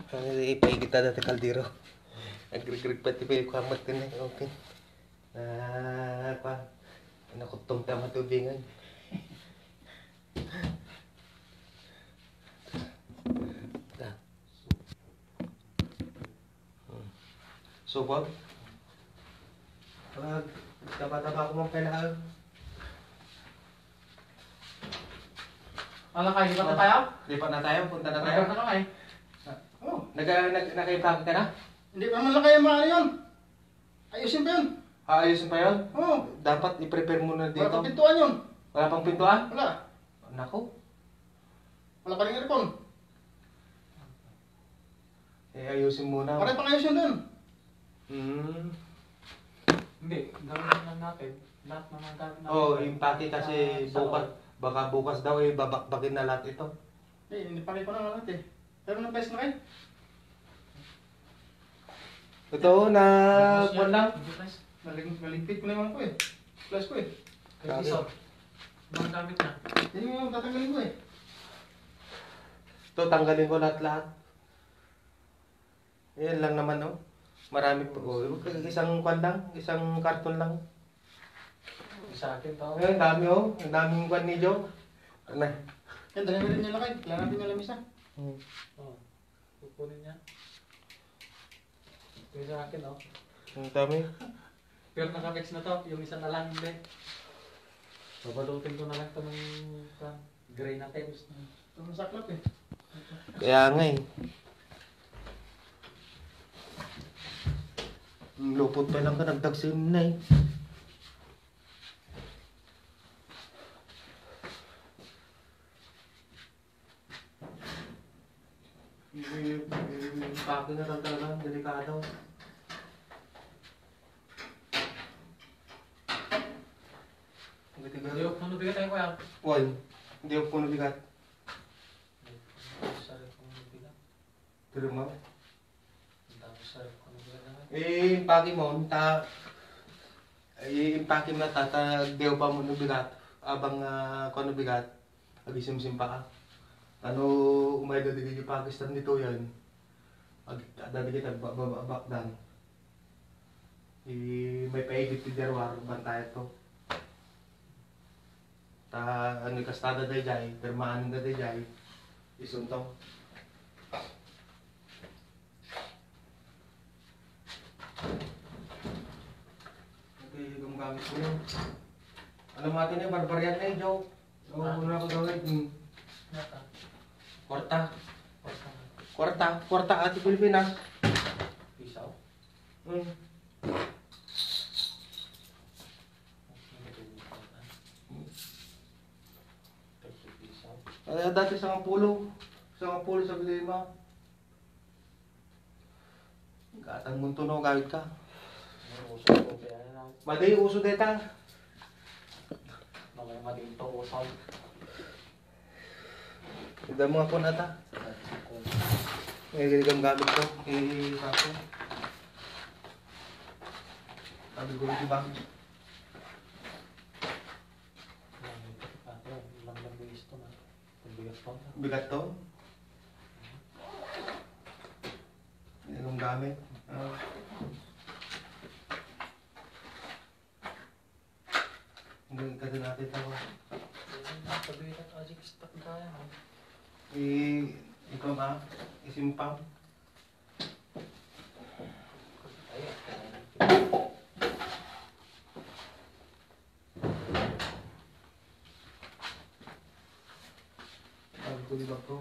Ipay kita dati kaldero. Agrig-grig pati pa yung kamat din eh. Okay. Pa. Nakutong tama tubingan. So, Bob? Pag taba-taba ko mong kailangan. Ano kayo? Lipat na tayo? Lipat na tayo, punta na tayo. Lipat na kayo? Oh, nakaibag ka na? Hindi pa naman lang kayo maano yun. Ayusin pa yun. Ayusin pa yun? Oo. Dapat i-prepare muna dito. Wala pang pintuan yun. Wala pang pintuan? Wala. Naku. Wala pa rin aircon. Ayusin muna. Parang pang ayusin dun. Hindi, gawin lang natin. Lahat naman gawin natin. Oo, impake kasi baka bukas daw babakbakin na lahat ito. Hindi pa kayo pa naman lahat eh. Pero na-press na kayo. Ito na buwan lang. Naligpit ko na yung ano ko eh. Flash ko eh. Kaya isa, mga gamit na. Yan yung tatanggalin ko eh. Ito, tanggalin ko lahat-lahat. Yan lang naman, no? Marami pa. Isang kwan lang, isang karton lang. Sa akin to. Ang dami, oh. Ang daming kwan ni Joe. Ano? Yan, dali na rin niya lakay. Kailangan natin yung lamisa. Oo. Kukunin niya. Yung sa akin, oh. Ang dami. Pero nakamix na to. Yung isa na lang, hindi. Babalutin ko na lang ito ng gray na tapes. Ito ang saklap eh. Kaya nga eh. Lupot pa lang ka, nagtagsin na eh. Pake na lang talaga, delikado. Hindi ko puno bigat tayo kuya. Wal, hindi ako puno bigat. Sorry kung bigat. Pero mo? Sorry kung bigat na. Impake mo, impake mo na tatagdew pa mo ng bigat. Abang kung ano bigat, agisim-sim pa ka. Ano, umay na digay yung Pakistan dito yan. Dadigit nagbabakdan. May paigit ti derwar, bantay ito. Ano kastada day jay, permaan nga day jay. Isuntong. Gamit ko yun. Alam natin yung barbarian na yun, Joe. Oo, una ko gawin. Nata. Kwarta. Kwarta ati Pilipinas. Pisaw. Dati sa pulo sa Bilima. Gatang munto no gawit ka. Maday uso deta. Mga madinto usaw. Ida mo ako nata. May gamit ko. Ako. Sabi ko di ba? Bigat to? Anong gamit? Hanggang ka din natin ako. Pabigat ajik stop kaya mo. Ikaw ba? Isimpang? Sabi ko di ba ko?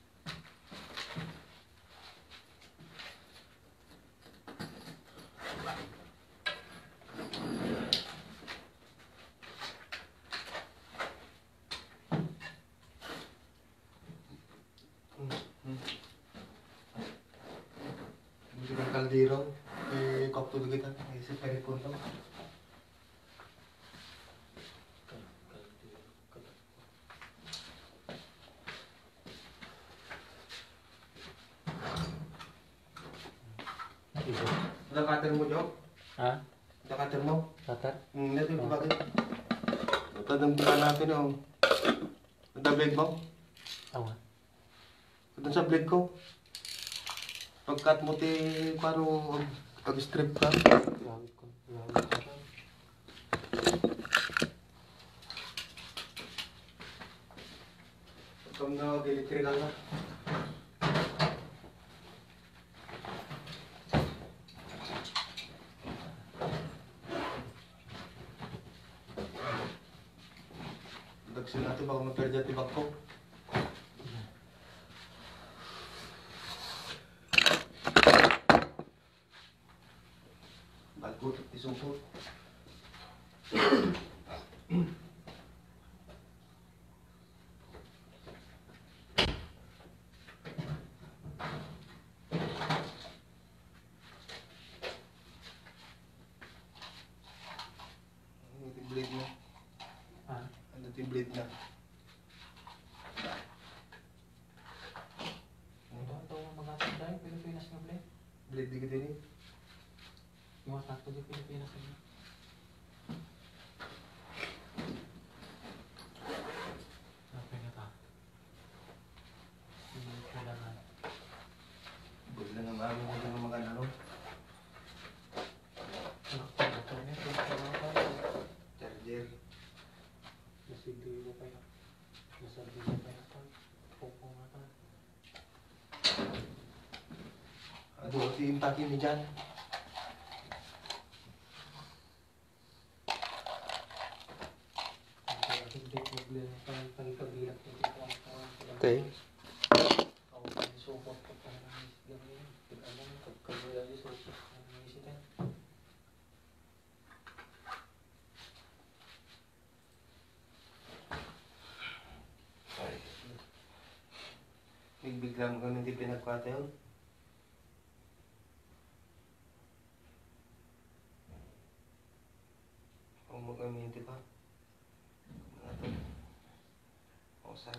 Buti ng kaldero. Kopto kita. Isip ka rin punto. Ada cutter mo, Jok? Ha? Ada cutter mo? Tatar? Ito yung bagay. Ito yung buka natin yung... Ada blade mo? Awa. Ito sa blade ko. Pagkat mo ti, paro, pag-strip ka. Gamit ko. Gamit ko. Kung na, electrical na. Dagsin natin baka maperdi tibak ko. Bagot, isupot. Blade na. Ah. Ano yung blade na? Ito mga tayo. Pilipinas nga blade. Blade di kita ini. Mga sakto di Pilipinas nga. Sabi nga ta. Hindi kailangan. Buli na naman mo ng mga ano. Charger. Nasigli mo pa yan. Nasabi mo pa yan. Popo nga ta. Ano, impake ni dyan. Okay. Biglang kami hindi pinagkwate yun. Kung mag-aminti pa. Ano ito? Usap.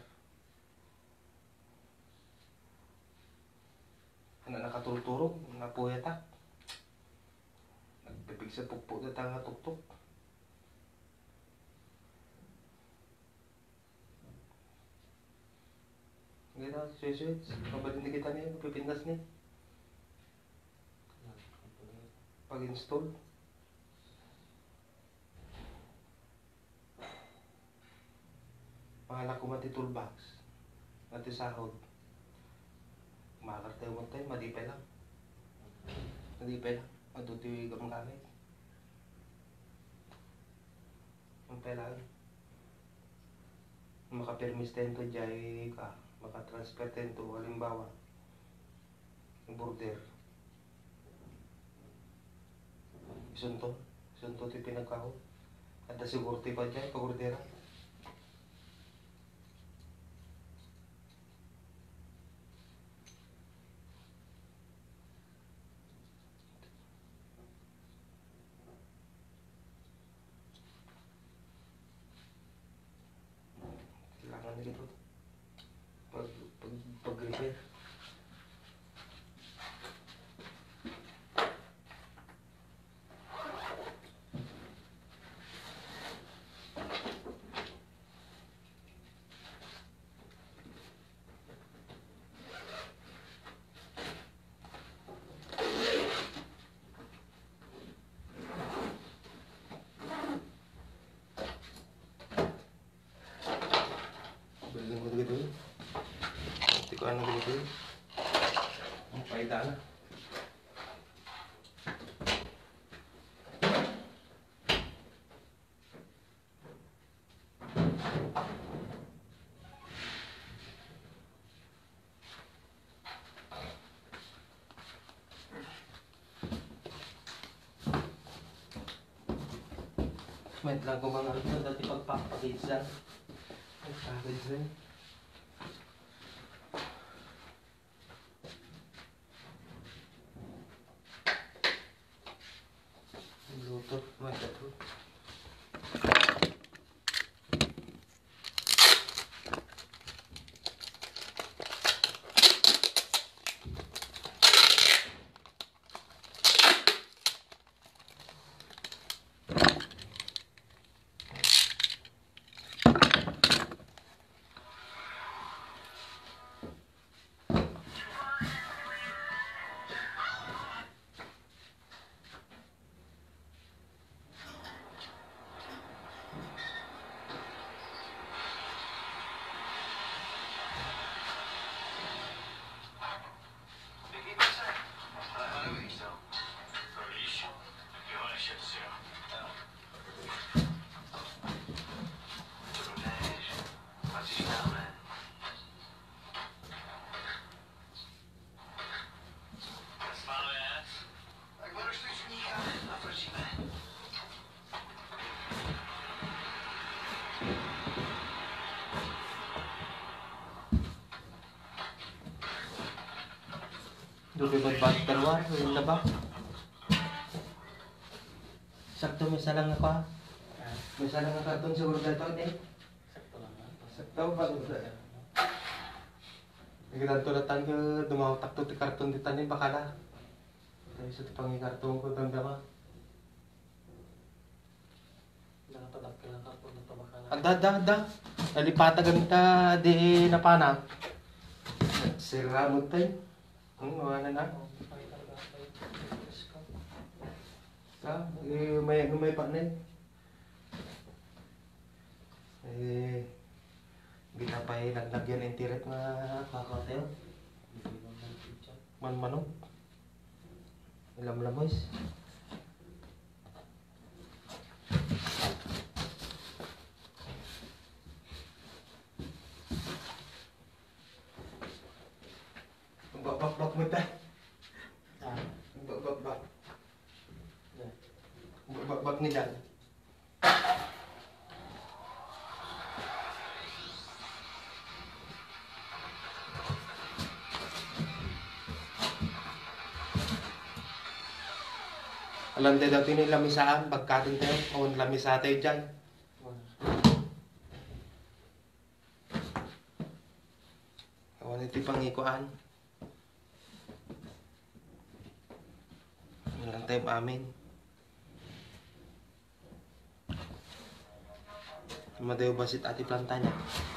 Ano nakatulturog? Napuyata. Nagpipig sa pukpuk na tanga tuktok. Ganda, suy-suy. Kabalin na kita niya, pipindas niya. Pag-install. Pangalak ko mati toolbox. Mati sahod. Makakar tayo mo tayo, madipay lang. Madipay lang. Maduti yung gamit. Madipay lang. Makapirmis tayo ito dyan ka. Makatransfer tayo ito, halimbawa. Yung border. Isunto. Isunto ito yung pinagkaho. At siguro ito pa dyan, pagordera. Kailangan na dito. Pag-repair. Balikan ko dito. Hindi ko ano dito. Ang paita na. Wait lang ko mga ito. Dati pagpapakits lang. Ay, package rin. Bluetooth, magkatulog. Lupi mag-butter war, yun na ba? Sakto may salang ako ha. May salang nga karton siguro na ito, eh. Sakto lang ha. Sakto ba? Nagkatulatan ko, dumawtak to ti karton di tanin bakala. Tayo sa tipangi karton ko damdama. Nakapadak ka lang ako ng tabakala. Da. Nalipata ganita di napana. Sira mo tayo. Wala na. May pa na kita pa naglagyan ng tiret nga kakatayo. Man-manok. Ilam-lamoys. Bak mo tayo. Bak ni Jan. Alam tayo dati nila lamisaan, pagkatin tayo, o lamisa tayo dyan. Awan ito pangikuan. Yan lang tayo amin. Madayo basit ati planta niya.